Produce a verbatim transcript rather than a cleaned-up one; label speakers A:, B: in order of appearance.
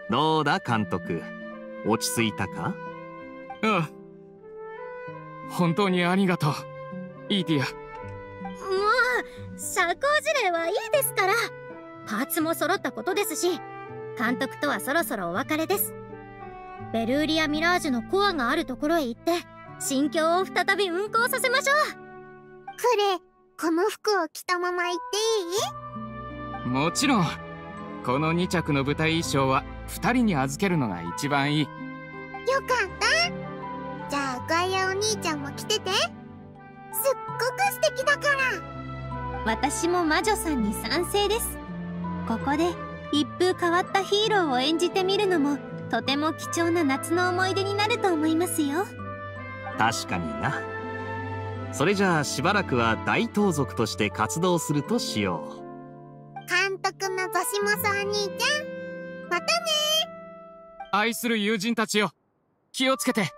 A: どうだ監督、落ち着いたか？
B: うん。本当にありがとう、イーティア。
C: もう社交辞令はいいですから。パーツも揃ったことですし、監督とはそろそろお別れです。ベルーリア・ミラージュのコアがあるところへ行って心境を再び運行させましょう。
D: クレ、この服を着たまま行っていい？
B: もちろん。このに着の舞台衣装はふたりに預けるのが一番いい。
D: よかった。じゃあガイアお兄ちゃんも着てて。すっごく素敵だから。
C: 私も魔女さんに賛成です。ここで一風変わったヒーローを演じてみるのもとても貴重な夏の思い出になると思いますよ。
A: 確かにな。それじゃあしばらくは大盗賊として活動するとしよう。
D: 監督のゾシモソお兄ちゃん、またね。
B: 愛する友人たちよ、気をつけて。